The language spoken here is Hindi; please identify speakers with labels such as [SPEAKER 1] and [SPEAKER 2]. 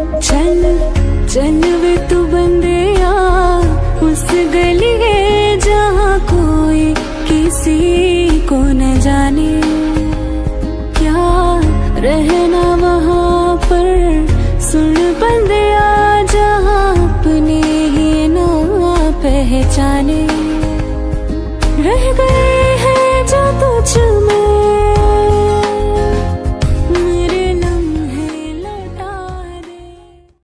[SPEAKER 1] चल चल वे तू बंदेया, उस गली है जहाँ कोई किसी को न जाने। क्या रहना वहाँ पर, सुन बंदेया, जहाँ अपने ही ना पहचाने। रह गए